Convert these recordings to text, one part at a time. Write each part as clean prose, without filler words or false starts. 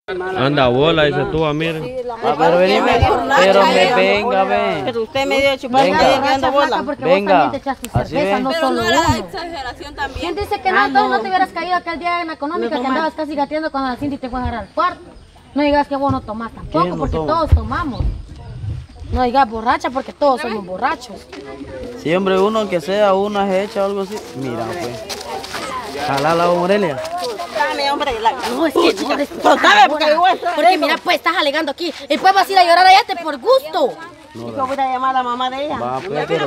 Anda bola, dice tú, mire. Pero me venga, ven. Pero usted me dio chupar y anda bola. Venga. Pero no era exageración también. ¿Quién dice que no? Entonces no te hubieras caído aquel día en la económica que andabas casi gateando cuando la Cindy te fue a agarrar al cuarto. No digas que vos no tomás tampoco, porque todos tomamos. No digas borracha, porque todos somos borrachos. Sí, hombre, uno que sea, una hecha o algo así. Mira, pues. Jala la Morelia. Dame, hombre. No, es que chica, soltame, porque mira, pues estás alegando aquí. Y después vas a ir a llorar allá por gusto. Yo voy a llamar a la mamá de ella. Va, pues, pero...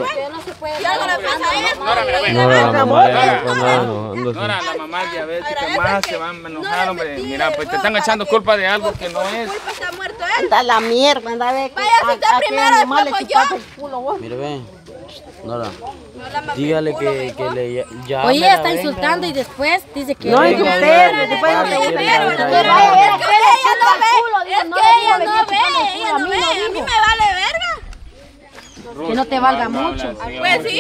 Nora, la mamá diabética más se van a enojar, hombre. Mira, pues te están echando culpa de algo que no es. Está muerto él. Anda la mierda, anda a ver. Vaya, si usted primero, después yo. Mire, ven. Nora, dígale que le llame. Oye, ella está insultando y después dice que... No, es usted, después no te ella no ve, a mí me vale verga. Que no te valga mucho. Pues sí.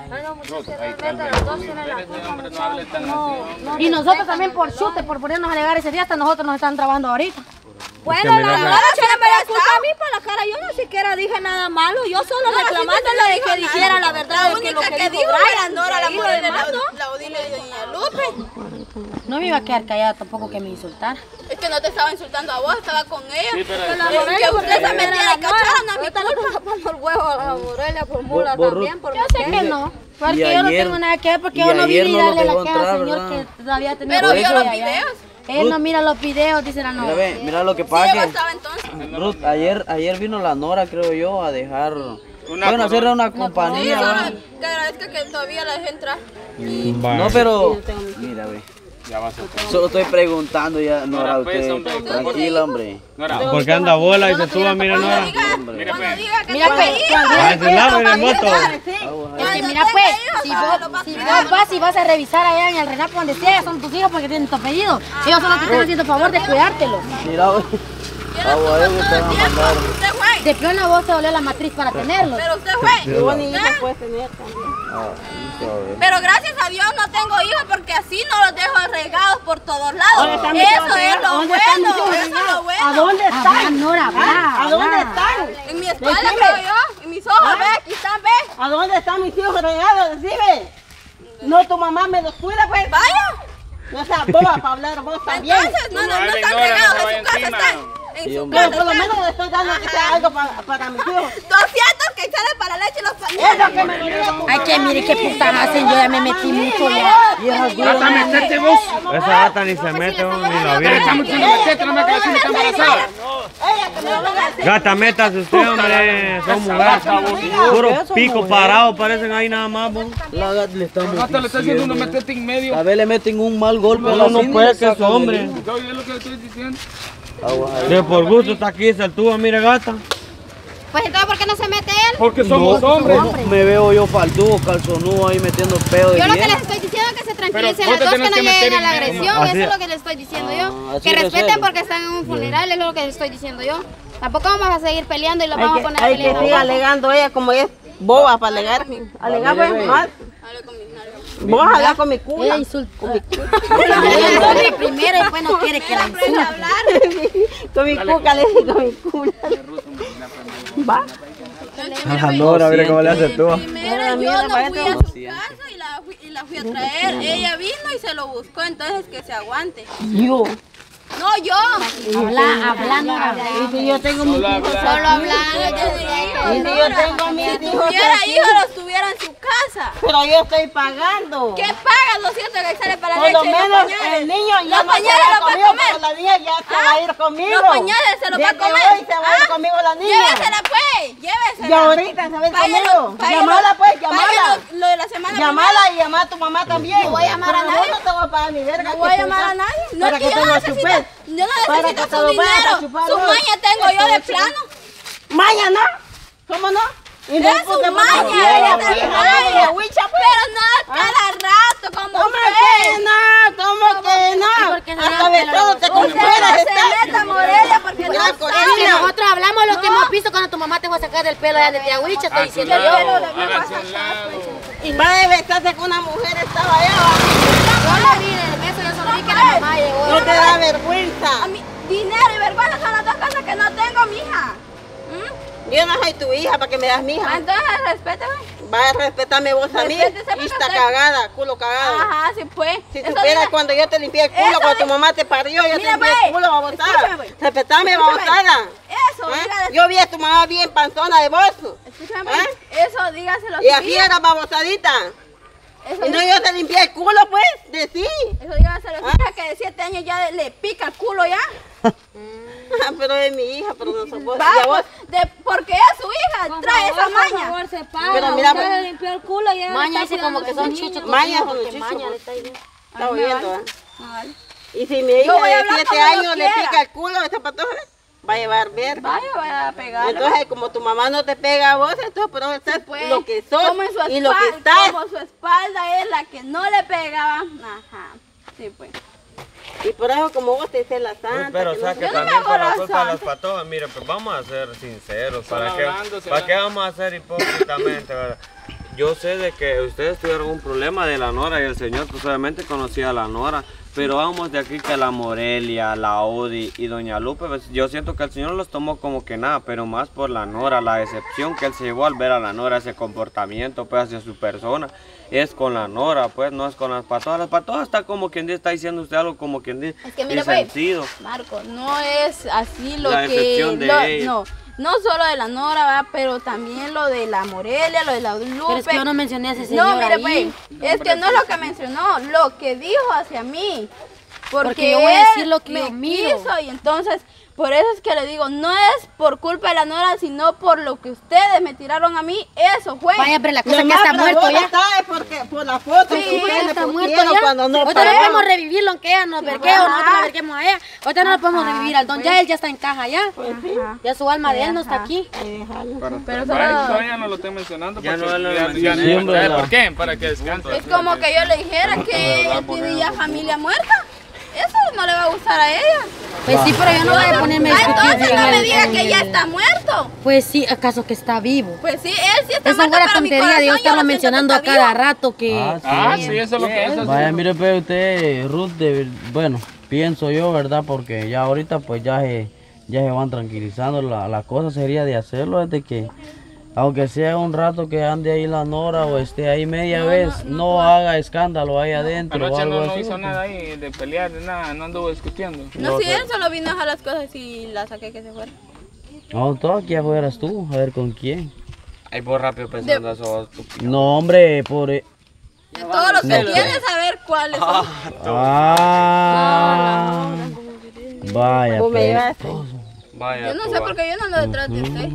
Y nosotros también por chute, por ponernos a alegar ese día, hasta nosotros nos están trabando ahorita. Bueno, la verdad siempre me culpa a mí por la cara. Yo no siquiera dije nada malo. Yo solo reclamándole de que dijera la verdad. La única que dijo era Nora, la mujer de la Odile y doña Lupe. No me iba a quedar callada tampoco que me insultara. Es que no te estaba insultando a vos, estaba con ella. Sí, pero que usted se metiera y cachara, no me culpa. El huevo a la Morelia por mula también. Yo sé que no. Porque yo no tengo nada que ver, porque yo no vine a darle la queja al señor que todavía tenía. Pero vio los videos. Él no mira los videos, dice la Nora. Mira lo que pasa. Sí, yo estaba entonces. Ruth, ayer vino la Nora, creo yo, a dejar... Bueno, hacerle una compañía. Sí, que agradezca que todavía la dejé entrar. No, pero... Mira, ve. Ya vas a... Solo estoy preguntando ya, Nora, pues, usted. hombre, Tranquila, hombre. Nora, porque anda bola, dice tú, mira, Nora. mira, pues. Mira, pues, En moto. es que mira, pues, si vos vas y vas a revisar allá en el Renapo donde sea, son tus hijos porque tienen tu apellido. Ellos solo te están haciendo favor de cuidártelos. Mira, güey. De plano vos te dolió la matriz para tenerlos. Pero usted fue. Vos ni hijos puedes tener también. Pero gracias a Dios no tengo hijos porque así no los dejo regados por todos lados. Eso es lo bueno, eso es lo bueno. ¿A dónde están? Nora, ¿A dónde están? En mi espalda creo yo, en mis ojos, ve, aquí están, ve. ¿A dónde están mis hijos regados? Decime. No, tu mamá me los cuida, pues. Vaya. No seas boba para hablar vos también. Entonces, no están regados en su casa, están. En su Pero casa. por lo menos le estoy dando que sea algo para mis hijos. 200 que sale para la leche y los pañales. Eso que me dolía. ay, que mire qué putas hacen, yo ya me metí mucho ya. Gata, metete vos. Esa gata ni se mete, ni la viene. Estamos diciendo metete, no me quedas sin embarazada. Gata, métase usted, hombre. Son mujeres. Puro pico parado, parecen ahí nada más, vos. La gata le estamos Gata, le está diciendo uno metete en medio. A ver, le meten un mal golpe a la No puede que eso, hombre. Yo es lo que le estoy diciendo. De por gusto está aquí, saltúa, mire, gata. Pues entonces, ¿por qué no se mete él? Porque somos hombres. Me veo yo faltudo, calzonudo ahí metiendo pedo de Yo lo que vieja. les estoy diciendo es que se tranquilicen Pero las vos dos, te que no tenés que meter lleguen a la en medio. agresión. Así Eso es es. lo que les estoy diciendo yo. así Que de respeten serio. porque están en un funeral, es lo que les estoy diciendo yo. Tampoco vamos a seguir peleando y los vamos a poner a Hay que pelear. siga alegando ella como es boba para alegar. Alegar pues mal. Vos hablas con mi culo. Ella insulta. Ella primero y después no quiere que la insulte. Con mi cuca, le digo con mi culo. Va. A Nora, mire cómo le hace tú. Primero yo no fui a su casa y la fui a traer. Ella vino y se lo buscó, entonces que se aguante. Yo. No, yo. Hablando. Y si yo tengo mis hijos. Solo hablando, yo diría Y si yo tengo mis Si hijos. tuviera hijos, los tuviera en su casa. Pero yo estoy pagando. ¿Qué pagas 200 que sale para Por leche lo y los menos pañales? el niño ya Los no se pañales va los va a conmigo, comer. pero la niña ya se va a ir conmigo. Los pañales se los va a Desde comer. hoy se va a ir conmigo la niña. Llévesela pues, llévesela. Y ahorita se va a ir conmigo. Llamala pues, llamala. Lo de la semana Llamala y llama a tu mamá también. No voy a llamar a Pero nadie. No te voy a pagar ni verga. No voy a llamar a nadie. No, Para que yo te no lo necesito, chupes. yo no Para necesito que te su lo vayas a dinero. chupar Su vos. maña tengo yo de plano. Mañana. ¿Cómo no? Y Es su maña, ella te maña. Pero no cada rato como ¿Cómo que no? ¿Cómo que no? Hasta besándote con usted. fuera No está. se meta, Morelia, porque no La sabe. cochina. Es que nosotros hablamos lo que hemos visto cuando tu mamá te fue a sacar del pelo allá de Tiahuicha, estoy diciendo yo. Hágase un lado. Y va a besarse con una mujer estaba allá. Yo lo vi en el beso, yo solo vi que la mamá llegó. No te da vergüenza. A mí, dinero y Yo no soy tu hija para que me das mi hija. Entonces, respétame. Vaya a respetarme vos a mí. Respétese, Y está usted. culo cagado. Ajá, sí pues. Si Eso supieras diga- cuando yo te limpié el culo, Eso cuando tu di- mamá te parió, yo te Mira, limpié pues, el culo, babosada. escúchame, pues. Respetame, Escúchame. babosada. Eso, ¿Eh? dígale. Yo vi a tu mamá bien panzona de vos. Escúchame, ¿Eh? eso dígaselo a Y su aquí hija. era babosadita. Eso Y no yo te limpié el culo, pues, de sí. Eso dígaselo a su hija que de 7 años ya le pica el culo ya. Pero es mi hija, pero no sos vos. Va, Y a vos, pues, porque es su hija, trae esa maña. pero mira, Usted pues, le limpió el culo y ella Maña le está dice como cuidando que a son su chuchos. niño. Maña son Porque los chuchos, Maña le pues. está diciendo. está oyendo, vale. ¿eh? Ah, vale. Y si mi hija Yo voy a de hablar 7 como yo años le quiera. pica el culo a esa patoja, va a llevar verga. Vaya a pegarle. Entonces, como tu mamá no te pega a vos, entonces por eso estás Pues, lo que sos como en su y lo que espalda- estás. Como su espalda es la que no le pegaba. Ajá. Sí, pues. Y por eso como vos te dices la santa. Pero o que sea no que sé- también por la hago culpa de la las patojas, mire, pues vamos a ser sinceros, Están ¿para hablando, qué, se ¿para va. qué vamos a ser hipócritamente, verdad? Yo sé de que ustedes tuvieron un problema de la nora y el señor pues obviamente conocía a la nora, pero vamos de aquí que la Morelia, la Odi y doña Lupe, pues, yo siento que el señor los tomó como que nada, pero más por la nora, la decepción que él se llevó al ver a la nora, ese comportamiento pues hacia su persona, es con la nora, pues no es con las patojas está como quien dice, está diciendo usted algo como quien dice, Es que sin mire, pues, sentido. Marco, no es así lo La que... decepción de ella. No solo de la Nora, va, pero también lo de la Morelia, lo de la Lupe. Pero es que yo no mencioné a ese señor No, mire, ahí. pues, es que no es lo que mencionó, lo que dijo hacia mí. Porque yo voy a él decir lo que me yo miro. quiso, y entonces, por eso es que le digo, no es por culpa de la Nora, sino por lo que ustedes me tiraron a mí, eso fue. Vaya, pero la cosa Lo es que más está muerto bravo ya. está es porque por la foto Sí, que ustedes le Está muerto pusieron ya. cuando no Ahorita no pagaron. podemos revivirlo aunque ella nos vergue o nosotros la verguemos a ella. Ahorita no lo podemos revivir al don. Ya él ya está en caja ya. Ajá. Ya su alma de él no está aquí. Pero Vaya, solo... ya no lo estoy mencionando. Ya porque no lo ya- mencioné. ya- Siempre ¿sabe la- ¿Por qué? Para que descanse. Es como que yo le dijera que él tiene ya familia muerta. Eso no le va a gustar a ella. Pues sí, pero yo no voy a ponerme a discutir Entonces con no me él, diga con que ya él. está muerto. Pues sí, acaso que está vivo. Pues sí, él sí está Esa muerto, fuera pero mi tontería de yo corazón yo estarlo lo siento mencionando que a está cada vivo. rato que... Ah, sí, eso es lo que es. Vaya, mire, pues usted, Ruth, bueno, pienso yo, ¿verdad? Porque ya ahorita pues ya se van tranquilizando. La cosa sería de hacerlo desde que, aunque sea un rato que ande ahí la nora o esté ahí media vez, no haga escándalo ahí adentro o Anoche algo no así. hizo nada ahí de pelear, de nada, no anduvo discutiendo. No, si él solo vino a dejar las cosas y la saqué que se fuera. No, todo aquí afuera tú, a ver con quién. Ay, vos rápido pensando eso. No, hombre, por... De todos los que tienes, a ver cuáles son. Ah, vaya, Vos me pues. llevaste. Vaya, Yo no tú, sé va. por qué yo no ando detrás de usted.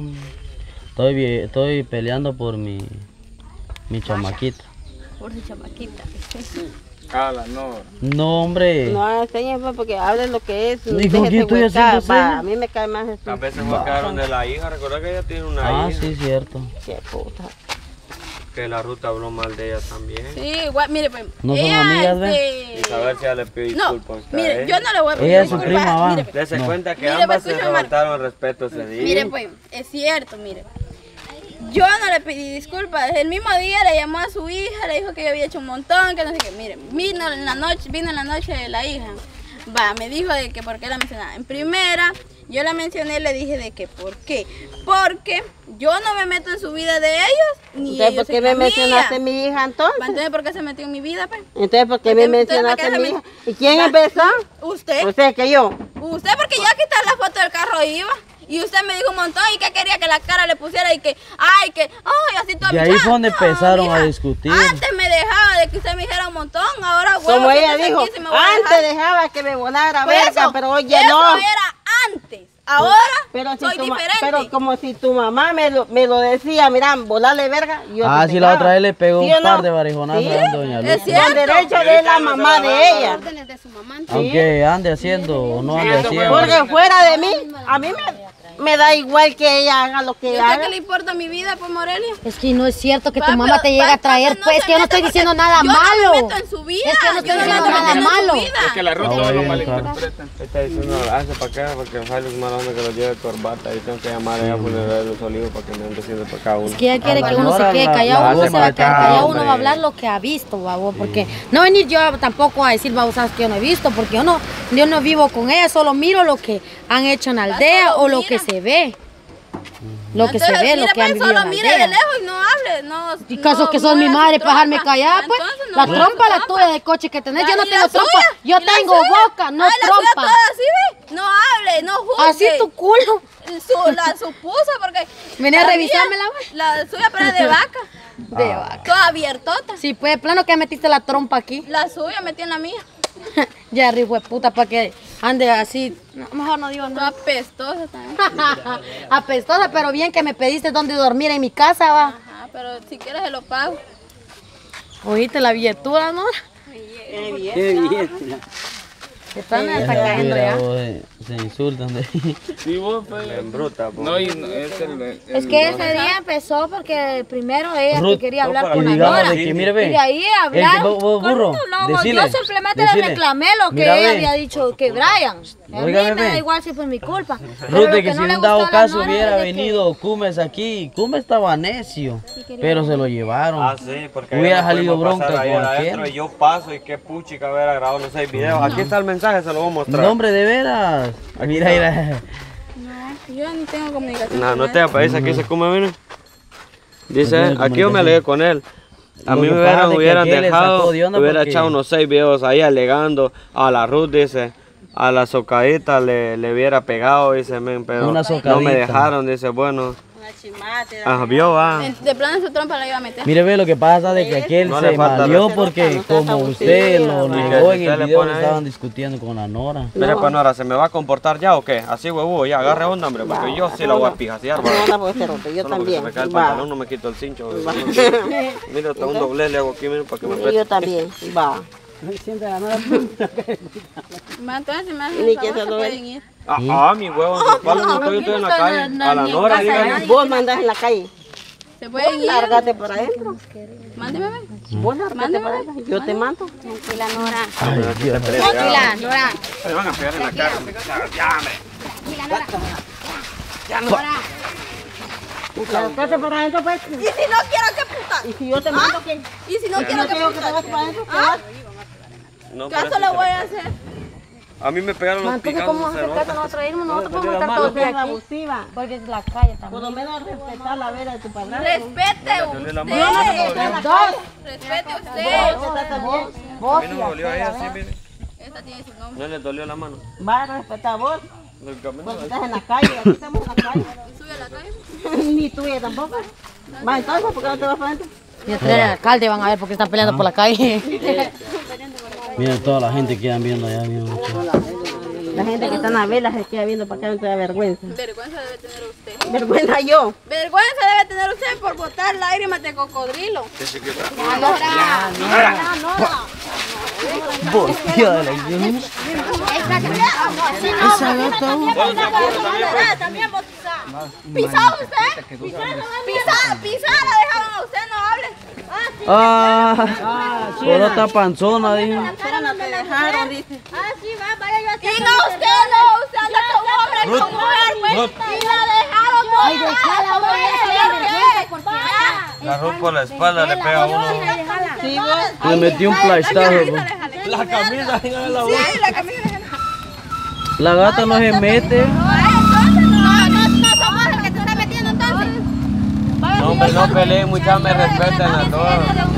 Estoy peleando por mi chamaquita. Por su chamaquita. Cala, no. No, hombre. No, enseñen pues, porque hablen lo que es. ¿Y con quién estoy haciendo hueca, señas? a mí me cae más eso. A veces quedaron de la hija, recuerda que ella tiene una Ah, hija, sí, cierto. Qué puta. que la ruta habló mal de ella también. Sí, igual, mire, pues. No son ella, amigas, Y saber si ella le pide No, disculpas a usted. mire, yo no le voy a pedir Ella es su disculpas. prima, va. Mire, pues, Dese No. cuenta que Mire, ambas pues, se escucha, levantaron el respeto ese día. mire, pues, es cierto, mire. Yo no le pedí disculpas. El mismo día le llamó a su hija, le dijo que yo había hecho un montón, que no sé qué. Mire, vino en la noche de la hija. Va, me dijo de que por qué la mencionaba. En primera, yo la mencioné, le dije de que por qué. Porque yo no me meto en su vida de ellos, ni Entonces, ellos ¿por qué en me la mía. mencionaste a mi hija entonces? Va, entonces, ¿por qué se metió en mi vida, pues? Entonces, ¿por qué Entonces, me ¿por mencionaste qué a se mi me- hija? ¿Y quién Va. empezó? Usted. Usted, que yo. Usted, porque yo a quitar la foto del carro iba. Y usted me dijo un montón y que quería que la cara le pusiera y que, ay, así toda Y ahí bichada. fue donde No, empezaron a mija, discutir. Antes me dejaba de que usted me dijera un montón, ahora huevo, Como ella siéntese dijo, aquí, si me voy a antes dejar. dejaba que me volara Por verga, eso, pero hoy ya eso no. era antes. Ahora Pero, si soy tu diferente. pero como si tu mamá me lo decía, mira, volarle verga. Yo Ah, te sí, la pegaba. otra vez le pegó ¿Sí un o par no? de barejonazos ¿Sí? a doña Es Lupe. cierto. Con derecho de la mamá de ella. Órdenes de su mamá. Aunque ande haciendo o no ande haciendo. Porque fuera de mí, a mí me da igual que ella haga lo que ¿Y a ella usted haga. qué le importa mi vida, pues, Morelia? Es que no es cierto que Va, tu mamá pero- te llegue va, a traer, entonces pues no es que yo no se estoy meta diciendo porque nada yo malo. no me meto en su vida. Es que yo no estoy Yo diciendo me meto nada en su malo. vida. Es que la ruta Ah, no lo bien, malinterpretan. Está diciendo, hace para acá, porque Félix mala onda que lo lleve corbata y tengo que llamar allá a Funeral de los Olivos para que me ande haciendo para cada uno. Es que ella quiere A la que uno se Nora quede la callado, uno hace se va a quedar marcar, callado, uno va a hombre. hablar lo que ha visto, babo, porque no venir yo tampoco a decir babosadas que yo no he visto, porque yo no vivo con ella, solo miro lo que han hecho en la aldea solo o lo mira. que se ve. Lo que se ve, lo que han vivido. vivido. Solo mire de lejos y no hable. No, y caso que son mi madre para dejarme callar, pues. La trompa la tuya de coche que tenés. Yo no tengo trompa. Yo tengo boca, no trompa. Así ve. No hable, no juzgue. Así tu culo. Su pusa, porque. Venía a revisármela, güey. La suya, pero es de vaca. De vaca. Toda abiertota. Sí, pues, plano que metiste la trompa aquí. La suya metí en la mía. Ya, rico de puta, para que ande así. No, mejor no digo nada. Toda apestosa también. Apestosa, pero bien que me pediste dónde dormir en mi casa, va. Ajá, pero si quieres se lo pago. Oíste la billetura, ¿no? Qué bien. Están hasta cayendo ya. Se insultan de Sí, vos, pues. En bruta, po. No, y no, es el Es que ese día empezó porque primero ella Ruth, que quería hablar no, con la digamos Nora. de que, mire, ve, Y de ahí hablaron. burro, No, decile, yo simplemente decile. le reclamé lo que Mira, ella ve. había dicho que Brian. A mí Óigame, me da ve. igual si fue mi culpa. Pero Ruth, lo de que si no le en dado gustó a la caso Nora hubiera es de que- venido Cumes aquí, Cumes estaba necio, pero se lo llevaron. Ah, sí, porque Hubiera ayer nos salido fuimos a bronca pasar ahí con adentro aquel. y yo paso y qué puchica hubiera grabado los 6 videos. Aquí está el mensaje, se lo voy a mostrar. No, hombre, de veras. Mira, mira. Yo ni tengo comunicación. No, con no nadie. te aparece, aquí se come, miren. Dice, tiene aquí yo me comunicación. alegué con él. A Lo mí que me pasa es que hubieran aquel le dejado, sacó de onda hubiera porque- echado unos 6 videos ahí alegando a la Ruth, dice. A la socadita le hubiera pegado, dice, men, pero Una no me socadita. dejaron, dice, bueno. Una chimate. Ah, vio, va. De plano en su trompa la iba a meter. Mire, ve lo que pasa de que aquel No le se falta malió respeto. porque No seas como abusiva, usted lo va. negó en Usted el le video pone que ahí. estaban discutiendo con la Nora. Mire, pues Nora, ¿se me va a comportar ya o qué? Así, huevo, ya, agarre onda, hombre, porque yo sí la voy a pijasear, va. No, no puede ser otro. Yo Solo porque también. se me cae el Va. pantalón, no me quito el cincho. Mira, hasta un doble le hago aquí, mira, para que me Y pete. yo también. Va. Ma, entonces si me Ni hacen que el se favor, lo se ve. pueden ir. Mi huevo, en su palo, no estoy, yo estoy en la calle. A la Nora, dígale. Vos mandás en la calle. Se pueden ir. Lárgate para adentro. Mándeme, ven. Vos lárgate para adentro. Yo te mando. Tranquila, Nora. Ay, Dios. Tranquila, Nora. Me van a pegar en la cara. Lárgate para adentro, pues. Y si no quiero que puta. Y si yo te mando, ¿qué? Y si no quiero que Te digo que te puta. vas para adentro, ¿qué vas? No, ¿Qué pero caso le voy a hacer? a mí me pegaron los Entonces, ¿cómo picazos. vamos a hacer caso nosotros irnos? Nosotros podemos estar No, todos No seas aquí. abusiva. Porque es la calle Por también. lo menos respetar la vera de tu padrastro. Respete dolió la usted. Dos. Respete usted. Vos A mí no me dolió ahí así, mire. Esta tiene su nombre. No le dolió la mano. vas a respetar vos. El camino. Porque estás en la calle. Aquí estamos en la calle. Sube a la calle. Ni tuya tampoco. Va, entonces, ¿por qué no te vas para adentro? Y atrás el alcalde van a ver porque están peleando por la calle. Mira toda la gente que quedan viendo allá, mira, mucho. La gente que está en la vela se queda viendo para acá, no te da vergüenza. Vergüenza debe tener usted. Vergüenza yo. Vergüenza debe tener usted por botar lágrimas de cocodrilo. Voltea de la iglesia. Esa gata, También bautizada. ¿Pisado usted? Pisada la dejaron a usted, no hable. por otra panzona, dijo. Pero no te dejaron, dice. Ah, sí, va, vaya yo aquí. Y no, usted anda con hombre, con mujer, pues. Y la dejaron botada. La Ruth por la espalda le pega a uno. Sí, vos. Le metió un plastazo. pues. La camisa, dígale la Sí, la camisa. La gata no se mete. No somos el que te está metiendo entonces. No, hombre, no peleen, muchachos, me respeten a todos.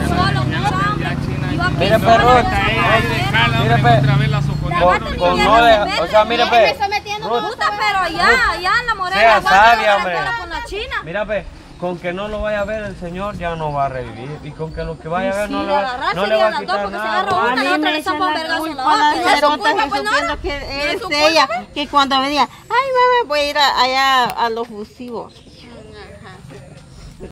Mire, perro. Mire, pe. Con no de, o sea, mire, pe. Puta, pero allá en la morena. Sea sabia, hombre. Con la china. Mira, pe. Con que no lo vaya a ver el Señor ya no va a revivir. Y con que lo que vaya a ver no le va a quitar nada. A mí me echan la culpa las cerotas y supiendo que es ella, que cuando venía, ay mamá, voy a ir allá a los fusivos.